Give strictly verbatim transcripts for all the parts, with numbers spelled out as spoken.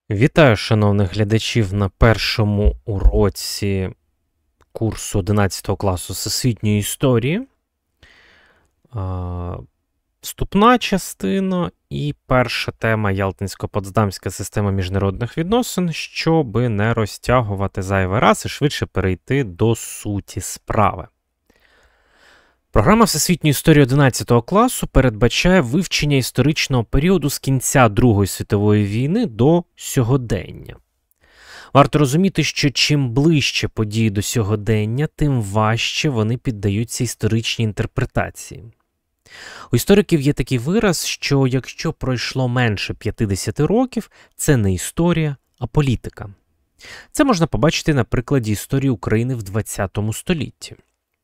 Вітаю, шановних глядачів, на першому уроці курсу одинадцятого класу Всесвітньої історії. А, Вступна частина і перша тема Ялтинсько-Потсдамська система міжнародних відносин, щоби не розтягувати зайвий раз і швидше перейти до суті справи. Програма Всесвітньої історії одинадцятого класу передбачає вивчення історичного періоду з кінця Другої світової війни до сьогодення. Варто розуміти, що чим ближче події до сьогодення, тим важче вони піддаються історичній інтерпретації. У істориків є такий вираз, що якщо пройшло менше п'ятдесят років, це не історія, а політика. Це можна побачити на прикладі історії України в ХХ столітті.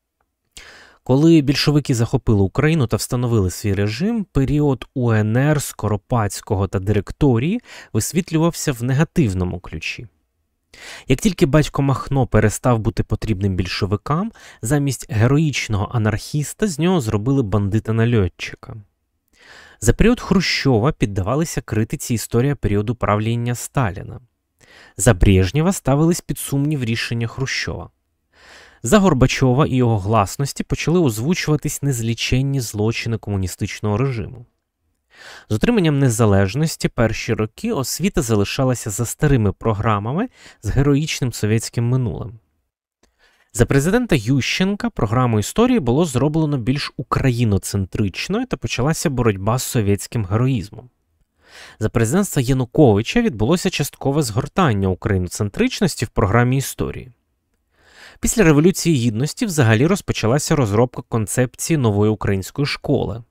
Коли більшовики захопили Україну та встановили свій режим, період УНР, Скоропадського та директорії висвітлювався в негативному ключі. Як тільки батько Махно перестав бути потрібним більшовикам, замість героїчного анархіста з нього зробили бандита-нальотчика. За період Хрущова піддавалися критиці історія періоду правління Сталіна. За Брежнєва ставились під сумнів рішення Хрущова. За Горбачова і його гласності почали озвучуватись незліченні злочини комуністичного режиму. З отриманням незалежності перші роки освіта залишалася за старими програмами з героїчним совєтським минулим. За президента Ющенка програму історії було зроблено більш україноцентричною та почалася боротьба з совєтським героїзмом. За президентства Януковича відбулося часткове згортання україноцентричності в програмі історії. Після Революції Гідності взагалі розпочалася розробка концепції нової української школи.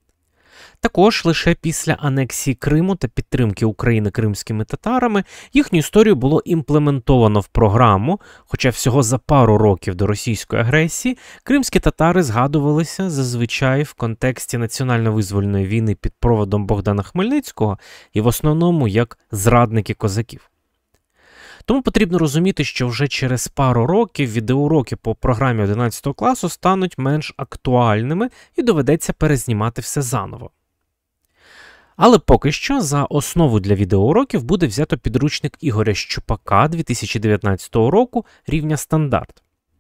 Також лише після анексії Криму та підтримки України кримськими татарами їхню історію було імплементовано в програму, хоча всього за пару років до російської агресії кримські татари згадувалися зазвичай в контексті національно-визвольної війни під проводом Богдана Хмельницького і в основному як зрадники козаків. Тому потрібно розуміти, що вже через пару років відеоуроки по програмі одинадцятого класу стануть менш актуальними і доведеться перезнімати все заново. Але поки що за основу для відеоуроків буде взято підручник Ігоря Щупака дві тисячі дев'ятнадцятого року рівня стандарт.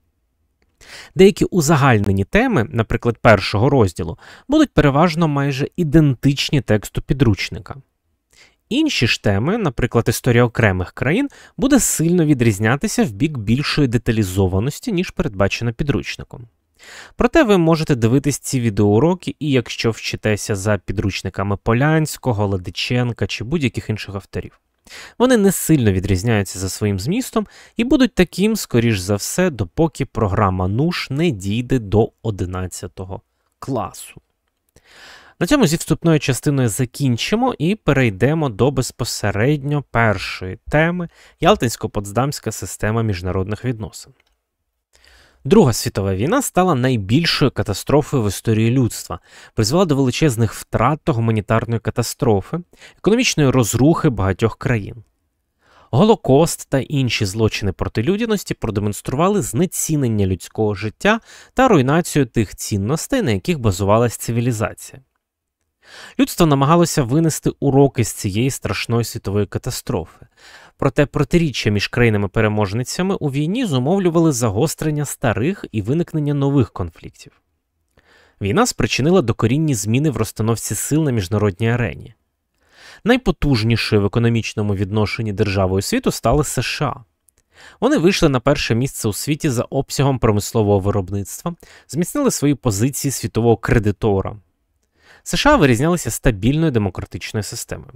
Деякі узагальнені теми, наприклад, першого розділу, будуть переважно майже ідентичні тексту підручника. Інші ж теми, наприклад, історія окремих країн, буде сильно відрізнятися в бік більшої деталізованості, ніж передбачено підручником. Проте ви можете дивитись ці відеоуроки і якщо вчитеся за підручниками Полянського, Ладиченка чи будь-яких інших авторів. Вони не сильно відрізняються за своїм змістом і будуть таким, скоріш за все, допоки програма НУШ не дійде до одинадцятого класу. На цьому зі вступною частиною закінчимо і перейдемо до безпосередньо першої теми Ялтинсько-Потсдамська система міжнародних відносин. Друга світова війна стала найбільшою катастрофою в історії людства, призвела до величезних втрат та гуманітарної катастрофи, економічної розрухи багатьох країн. Голокост та інші злочини проти людяності продемонстрували знецінення людського життя та руйнацію тих цінностей, на яких базувалась цивілізація. Людство намагалося винести уроки з цієї страшної світової катастрофи. Проте протиріччя між країнами-переможницями у війні зумовлювали загострення старих і виникнення нових конфліктів. Війна спричинила докорінні зміни в розстановці сил на міжнародній арені. Найпотужнішою в економічному відношенні державою світу стали США. Вони вийшли на перше місце у світі за обсягом промислового виробництва, зміцнили свої позиції світового кредитора. США вирізнялися стабільною демократичною системою.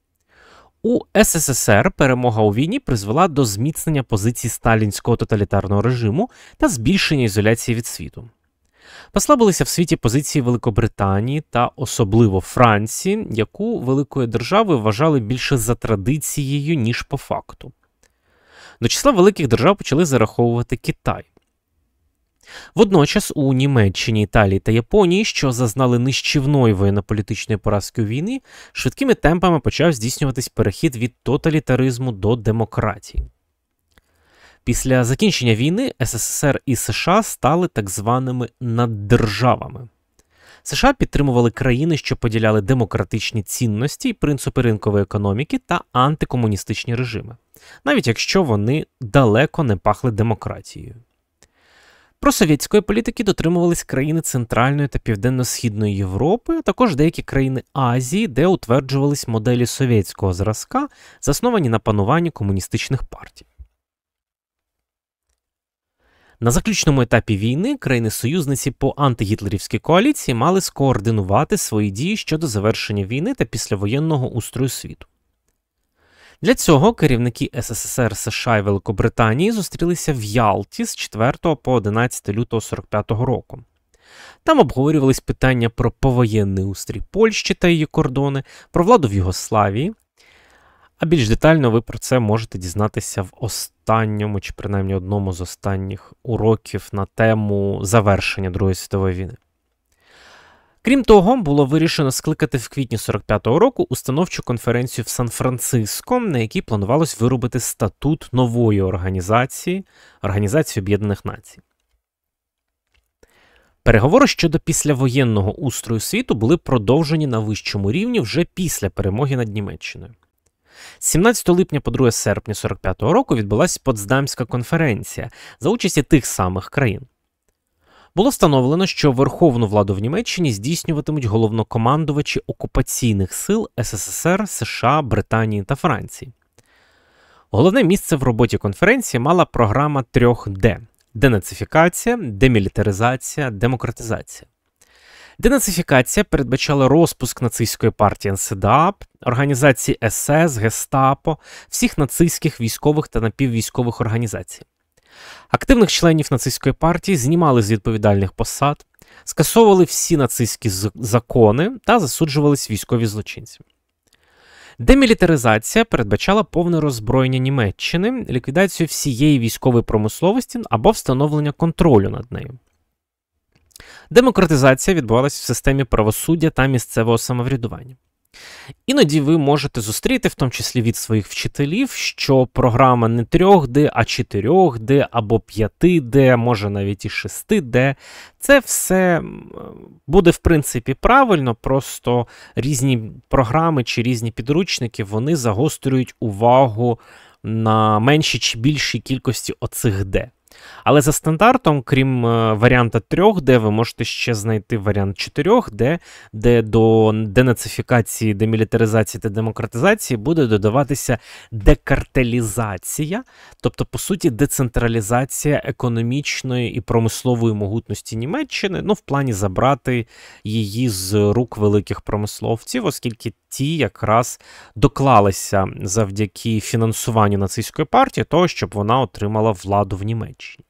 У СССР перемога у війні призвела до зміцнення позицій сталінського тоталітарного режиму та збільшення ізоляції від світу. Послабилися в світі позиції Великобританії та особливо Франції, яку великою державою вважали більше за традицією, ніж по факту. До числа великих держав почали зараховувати Китай. Водночас у Німеччині, Італії та Японії, що зазнали нищівної воєнно-політичної поразки у війні, швидкими темпами почав здійснюватись перехід від тоталітаризму до демократії. Після закінчення війни СССР і США стали так званими наддержавами. США підтримували країни, що поділяли демократичні цінності і принципи ринкової економіки та антикомуністичні режими, навіть якщо вони далеко не пахли демократією. Просовєтської політики дотримувались країни Центральної та Південно-Східної Європи, а також деякі країни Азії, де утверджувались моделі совєтського зразка, засновані на пануванні комуністичних партій. На заключному етапі війни країни-союзниці по антигітлерівській коаліції мали скоординувати свої дії щодо завершення війни та післявоєнного устрою світу. Для цього керівники СССР, США і Великобританії зустрілися в Ялті з четвертого по одинадцяте лютого сорок п'ятого року. Там обговорювались питання про повоєнний устрій Польщі та її кордони, про владу в Югославії. А більш детально ви про це можете дізнатися в останньому, чи принаймні одному з останніх уроків на тему завершення Другої світової війни. Крім того, було вирішено скликати в квітні сорок п'ятого року установчу конференцію в Сан-Франциско, на якій планувалось виробити статут нової організації – Організації Об'єднаних Націй. Переговори щодо післявоєнного устрою світу були продовжені на вищому рівні вже після перемоги над Німеччиною. З сімнадцятого липня по друге серпня сорок п'ятого року відбулася Потсдамська конференція за участі тих самих країн. Було встановлено, що верховну владу в Німеччині здійснюватимуть головнокомандувачі окупаційних сил СССР, США, Британії та Франції. Головне місце в роботі конференції мала програма трьох Д – денацифікація, демілітаризація, демократизація. Денацифікація передбачала розпуск нацистської партії ен се де а пе, організації ес ес, Гестапо, всіх нацистських військових та напіввійськових організацій. Активних членів нацистської партії знімали з відповідальних посад, скасовували всі нацистські закони та засуджувались військові злочинці. Демілітаризація передбачала повне роззброєння Німеччини, ліквідацію всієї військової промисловості або встановлення контролю над нею. Демократизація відбувалася в системі правосуддя та місцевого самоврядування. Іноді ви можете зустріти, в тому числі від своїх вчителів, що програма не трьох Д, а чотирьох Д або п'яти Д, може навіть і шести Д. Це все буде, в принципі, правильно, просто різні програми чи різні підручники, вони загострюють увагу на меншій чи більшій кількості оцих Д. Але за стандартом, крім варіанта трьох Д, ви можете ще знайти варіант чотирьох Д, де до денацифікації, демілітаризації та демократизації буде додаватися декартелізація, тобто, по суті, децентралізація економічної і промислової могутності Німеччини, ну, в плані забрати її з рук великих промисловців, оскільки ті якраз доклалися завдяки фінансуванню нацистської партії того, щоб вона отримала владу в Німеччині.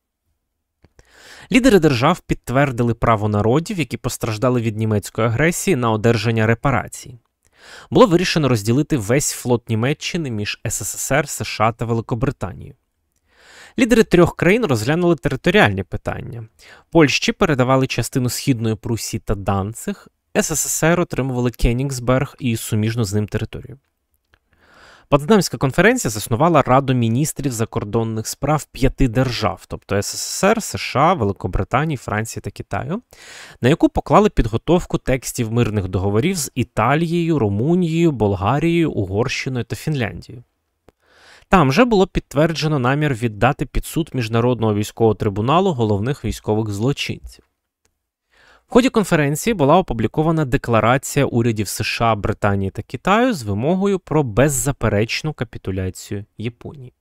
Лідери держав підтвердили право народів, які постраждали від німецької агресії, на одержання репарацій. Було вирішено розділити весь флот Німеччини між ес ес ес ер, США та Великобританією. Лідери трьох країн розглянули територіальні питання. Польщі передавали частину Східної Прусії та Данциг, ес ес ес ер отримували Кенігсберг і суміжну з ним територію. Потсдамська конференція заснувала Раду міністрів закордонних справ п'яти держав, тобто ес ес ес ер, США, Великобританії, Франції та Китаю, на яку поклали підготовку текстів мирних договорів з Італією, Румунією, Болгарією, Угорщиною та Фінляндією. Там же було підтверджено намір віддати під суд Міжнародного військового трибуналу головних військових злочинців. В ході конференції була опублікована декларація урядів США, Британії та Китаю з вимогою про беззаперечну капітуляцію Японії.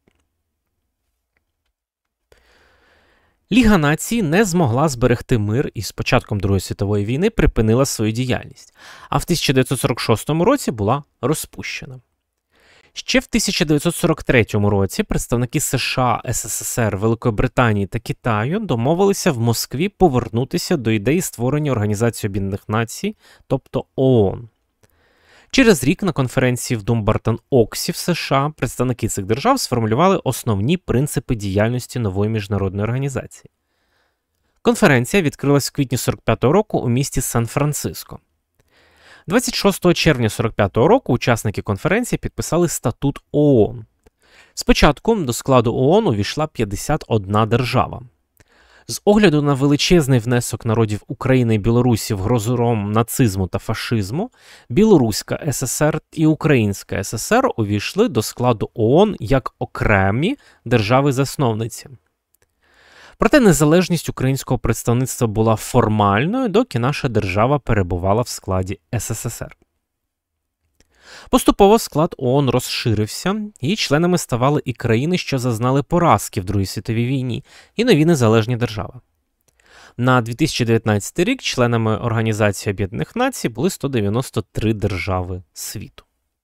Ліга націй не змогла зберегти мир і з початком Другої світової війни припинила свою діяльність, а в тисяча дев'ятсот сорок шостому році була розпущена. Ще в тисяча дев'ятсот сорок третьому році представники США, ес ес ес ер, Великої та Китаю домовилися в Москві повернутися до ідеї створення Організації Об'єднаних Націй, тобто о о ен. Через рік на конференції в Думбартон-Оксі в США представники цих держав сформулювали основні принципи діяльності нової міжнародної організації. Конференція відкрилась в квітні сорок п'ятого року у місті Сан-Франциско. двадцять шостого червня сорок п'ятого року учасники конференції підписали статут о о ен. Спочатку до складу о о ен увійшла п'ятдесят одна держава. З огляду на величезний внесок народів України і Білорусі в грозором нацизму та фашизму, Білоруська ССР і Українська ССР увійшли до складу ООН як окремі держави-засновниці. Проте незалежність українського представництва була формальною, доки наша держава перебувала в складі СССР. Поступово склад ООН розширився, її членами ставали і країни, що зазнали поразки в Другій світовій війні, і нові незалежні держави. На дві тисячі дев'ятнадцятий рік членами Організації Об'єднаних Націй були сто дев'яносто три держави світу.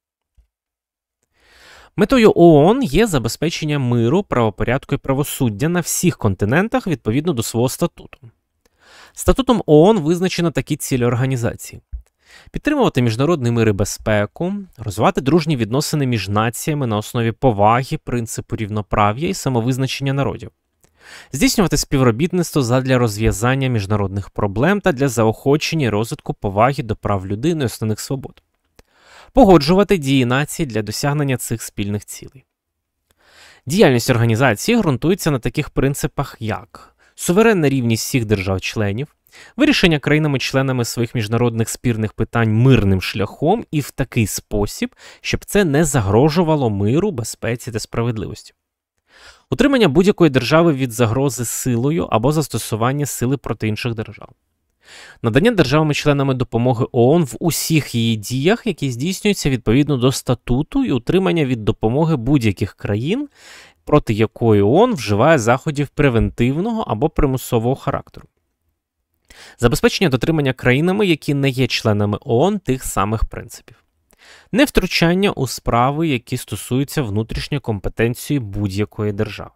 Метою ООН є забезпечення миру, правопорядку і правосуддя на всіх континентах відповідно до свого статуту. Статутом ООН визначено такі цілі організації: підтримувати міжнародний мир і безпеку, розвивати дружні відносини між націями на основі поваги, принципу рівноправ'я і самовизначення народів, здійснювати співробітництво задля розв'язання міжнародних проблем та для заохочення і розвитку поваги до прав людини і основних свобод, погоджувати дії націй для досягнення цих спільних цілей. Діяльність організації ґрунтується на таких принципах, як суверенна рівність всіх держав-членів, вирішення країнами-членами своїх міжнародних спірних питань мирним шляхом і в такий спосіб, щоб це не загрожувало миру, безпеці та справедливості, утримання будь-якої держави від загрози силою або застосування сили проти інших держав, надання державами-членами допомоги ООН в усіх її діях, які здійснюються відповідно до статуту, і утримання від допомоги будь-яких країн, проти якої ООН вживає заходів превентивного або примусового характеру, забезпечення дотримання країнами, які не є членами ООН, тих самих принципів, невтручання у справи, які стосуються внутрішньої компетенції будь-якої держави.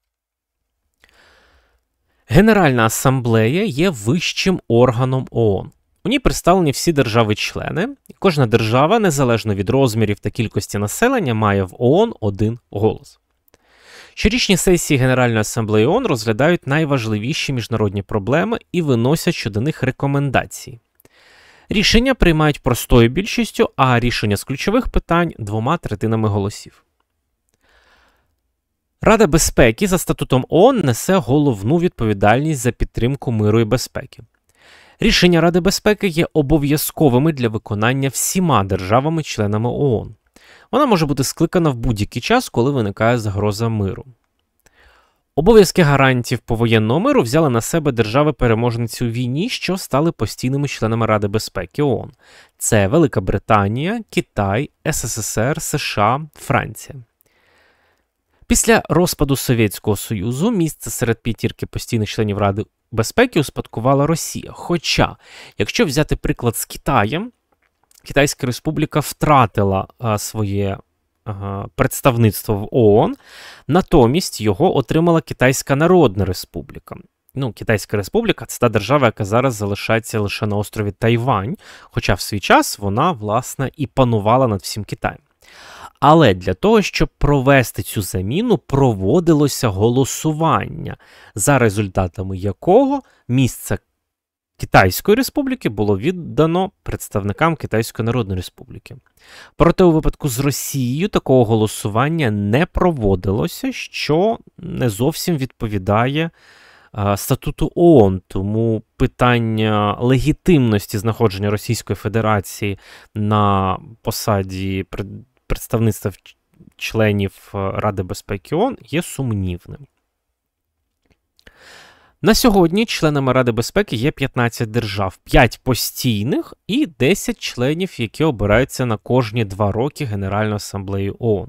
Генеральна асамблея є вищим органом ООН. У ній представлені всі держави-члени, і кожна держава, незалежно від розмірів та кількості населення, має в ООН один голос. Щорічні сесії Генеральної асамблеї ООН розглядають найважливіші міжнародні проблеми і виносять щодо них рекомендації. Рішення приймають простою більшістю, а рішення з ключових питань – двома третинами голосів. Рада безпеки за статутом ООН несе головну відповідальність за підтримку миру і безпеки. Рішення Ради безпеки є обов'язковими для виконання всіма державами-членами ООН. Вона може бути скликана в будь-який час, коли виникає загроза миру. Обов'язки гарантів повоєнного миру взяли на себе держави-переможниці у війні, що стали постійними членами Ради безпеки ООН. Це Велика Британія, Китай, СССР, США, Франція. Після розпаду Совєтського Союзу місце серед п'ятірки постійних членів Ради безпеки успадкувала Росія. Хоча, якщо взяти приклад з Китаєм, Китайська Республіка втратила а, своє а, представництво в ООН, натомість його отримала Китайська Народна Республіка. Ну, Китайська Республіка – це та держава, яка зараз залишається лише на острові Тайвань, хоча в свій час вона, власне, і панувала над всім Китаєм. Але для того, щоб провести цю заміну, проводилося голосування, за результатами якого місце Китайської Республіки було віддано представникам Китайської Народної Республіки. Проте у випадку з Росією такого голосування не проводилося, що не зовсім відповідає а, статуту ООН. Тому питання легітимності знаходження Російської Федерації на посаді представництва членів Ради безпеки ООН є сумнівним. На сьогодні членами Ради безпеки є п'ятнадцять держав, п'ять постійних і десять членів, які обираються на кожні два роки Генеральною асамблеєю ООН.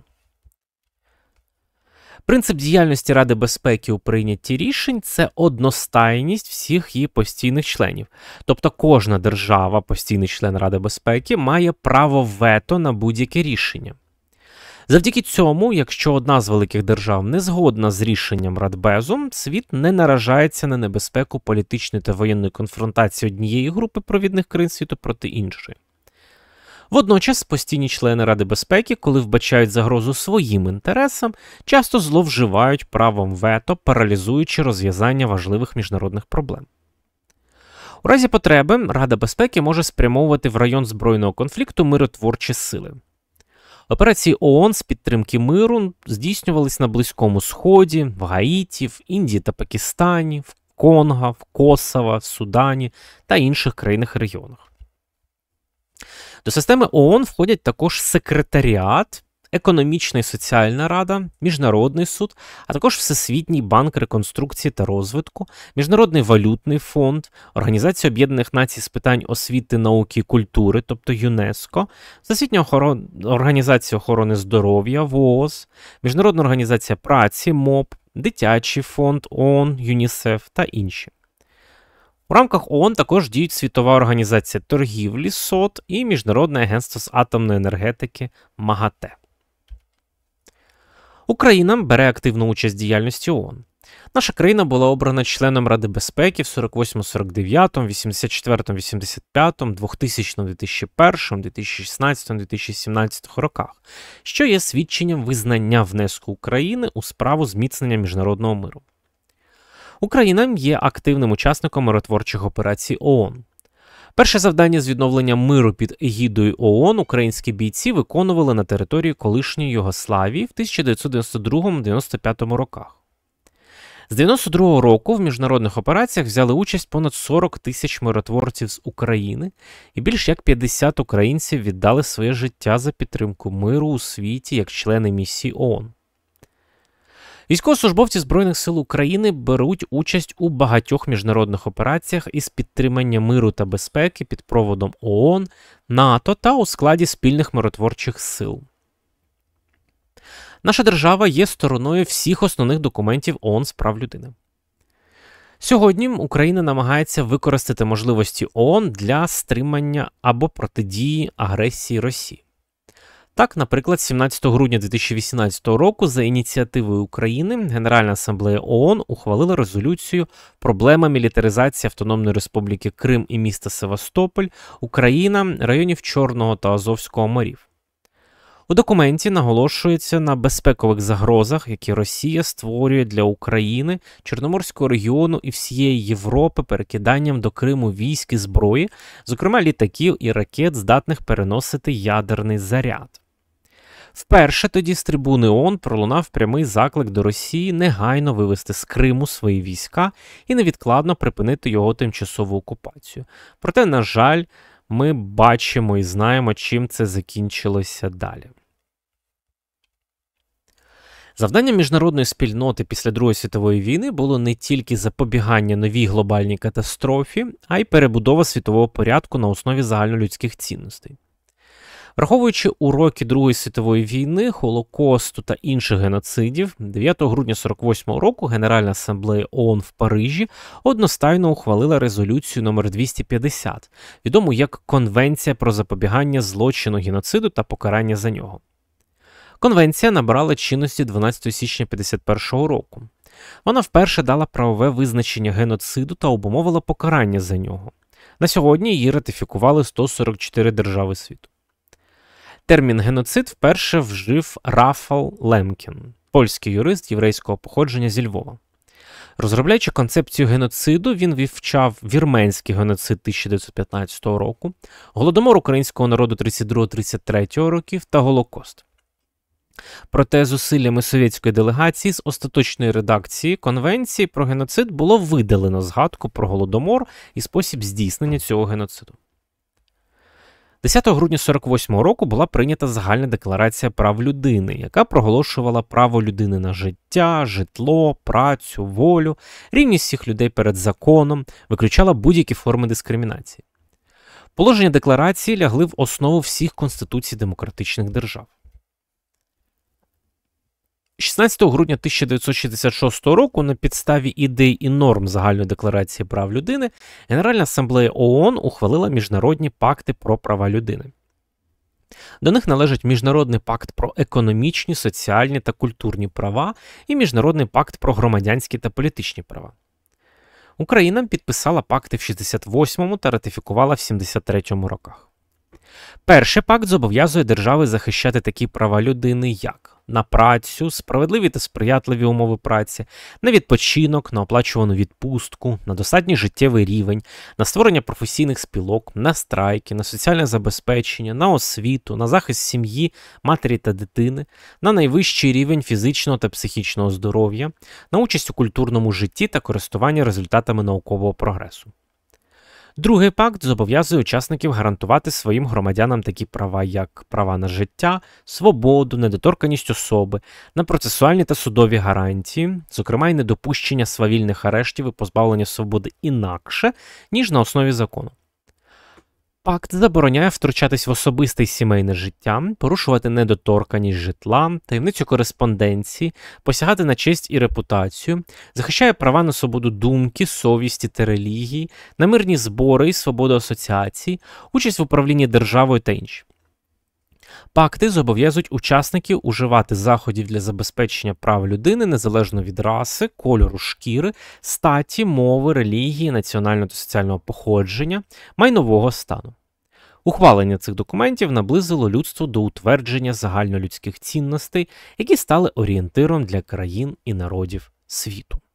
Принцип діяльності Ради безпеки у прийнятті рішень – це одностайність всіх її постійних членів. Тобто кожна держава, постійний член Ради безпеки, має право вето на будь-яке рішення. Завдяки цьому, якщо одна з великих держав не згодна з рішенням Радбезу, світ не наражається на небезпеку політичної та воєнної конфронтації однієї групи провідних країн світу проти іншої. Водночас постійні члени Ради безпеки, коли вбачають загрозу своїм інтересам, часто зловживають правом вето, паралізуючи розв'язання важливих міжнародних проблем. У разі потреби Рада безпеки може спрямовувати в район збройного конфлікту миротворчі сили. Операції ООН з підтримки миру здійснювались на Близькому Сході, в Гаїті, в Індії та Пакистані, Конго, в Косово, в Судані та інших країнах і регіонах. До системи ООН входять також секретаріат, Економічна і соціальна рада, Міжнародний суд, а також Всесвітній банк реконструкції та розвитку, Міжнародний валютний фонд, Організація Об'єднаних Націй з питань освіти, науки і культури, тобто ЮНЕСКО, Всесвітня охорон... організація охорони здоров'я ВООЗ, Міжнародна організація праці МОП, Дитячий фонд ООН, ЮНІСЕФ та інші. У рамках ООН також діють Світова організація торгівлі СОТ і Міжнародне агентство з атомної енергетики МАГАТЕ. Україна бере активну участь в діяльності ООН. Наша країна була обрана членом Ради безпеки в сорок восьмому сорок дев'ятому, вісімдесят четвертому вісімдесят п'ятому, двохтисячному дві тисячі першому, дві тисячі шістнадцятому дві тисячі сімнадцятому роках, що є свідченням визнання внеску України у справу зміцнення міжнародного миру. Україна є активним учасником миротворчих операцій ООН. Перше завдання з відновлення миру під егідою ООН українські бійці виконували на території колишньої Югославії в тисяча дев'ятсот дев'яносто другому - дев'яносто п'ятому роках. З дев'яносто другого року в міжнародних операціях взяли участь понад сорок тисяч миротворців з України, і більш як п'ятдесят українців віддали своє життя за підтримку миру у світі як члени місії ООН. Військовослужбовці Збройних сил України беруть участь у багатьох міжнародних операціях із підтримання миру та безпеки під проводом ООН, НАТО та у складі спільних миротворчих сил. Наша держава є стороною всіх основних документів ООН з прав людини. Сьогодні Україна намагається використати можливості ООН для стримання або протидії агресії Росії. Так, наприклад, сімнадцятого грудня дві тисячі вісімнадцятого року за ініціативою України Генеральна асамблея ООН ухвалила резолюцію «Проблема мілітаризації Автономної Республіки Крим і міста Севастополь, Україна, районів Чорного та Азовського морів». У документі наголошується на безпекових загрозах, які Росія створює для України, Чорноморського регіону і всієї Європи перекиданням до Криму військ і зброї, зокрема літаків і ракет, здатних переносити ядерний заряд. Вперше тоді з трибуни ООН пролунав прямий заклик до Росії негайно вивести з Криму свої війська і невідкладно припинити його тимчасову окупацію. Проте, на жаль, ми бачимо і знаємо, чим це закінчилося далі. Завданням міжнародної спільноти після Другої світової війни було не тільки запобігання новій глобальній катастрофі, а й перебудова світового порядку на основі загальнолюдських цінностей. Враховуючи уроки Другої світової війни, Холокосту та інших геноцидів, дев'ятого грудня сорок восьмого року Генеральна асамблея ООН в Парижі одностайно ухвалила резолюцію номер двісті п'ятдесят, відому як Конвенція про запобігання злочину геноциду та покарання за нього. Конвенція набрала чинності дванадцятого січня п'ятдесят першого року. Вона вперше дала правове визначення геноциду та обумовила покарання за нього. На сьогодні її ратифікували сто сорок чотири держави світу. Термін «геноцид» вперше вжив Рафал Лемкін, польський юрист єврейського походження зі Львова. Розробляючи концепцію геноциду, він вивчав вірменський геноцид тисяча дев'ятсот п'ятнадцятого року, голодомор українського народу тридцять другого - тридцять третього років та Голокост. Проте зусиллями совєтської делегації з остаточної редакції Конвенції про геноцид було видалено згадку про голодомор і спосіб здійснення цього геноциду. десятого грудня сорок восьмого року була прийнята Загальна декларація прав людини, яка проголошувала право людини на життя, житло, працю, волю, рівність всіх людей перед законом, виключала будь-які форми дискримінації. Положення декларації лягли в основу всіх конституцій демократичних держав. шістнадцятого грудня тисяча дев'ятсот шістдесят шостого року на підставі ідей і норм Загальної декларації прав людини Генеральна асамблея ООН ухвалила міжнародні пакти про права людини. До них належать Міжнародний пакт про економічні, соціальні та культурні права і Міжнародний пакт про громадянські та політичні права. Україна підписала пакти в шістдесят восьмому та ратифікувала в сімдесят третьому роках. Перший пакт зобов'язує держави захищати такі права людини, як на працю, справедливі та сприятливі умови праці, на відпочинок, на оплачувану відпустку, на достатній життєвий рівень, на створення професійних спілок, на страйки, на соціальне забезпечення, на освіту, на захист сім'ї, матері та дитини, на найвищий рівень фізичного та психічного здоров'я, на участь у культурному житті та користування результатами наукового прогресу. Другий пакт зобов'язує учасників гарантувати своїм громадянам такі права, як права на життя, свободу, недоторканність особи, на процесуальні та судові гарантії, зокрема й недопущення свавільних арештів і позбавлення свободи інакше, ніж на основі закону. Пакт забороняє втручатись в особисте й сімейне життя, порушувати недоторканність житла, таємницю кореспонденції, посягати на честь і репутацію, захищає права на свободу думки, совісті та релігії, на мирні збори і свободу асоціацій, участь в управлінні державою та інші. Пакти зобов'язують учасників уживати заходів для забезпечення прав людини незалежно від раси, кольору шкіри, статі, мови, релігії, національного та соціального походження, майнового стану. Ухвалення цих документів наблизило людство до утвердження загальнолюдських цінностей, які стали орієнтиром для країн і народів світу.